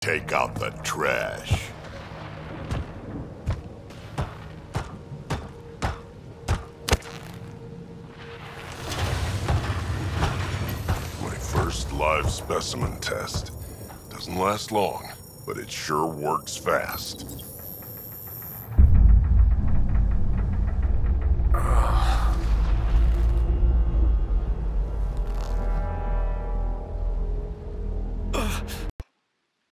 Take out the trash. My first live specimen test. Doesn't last long, but it sure works fast.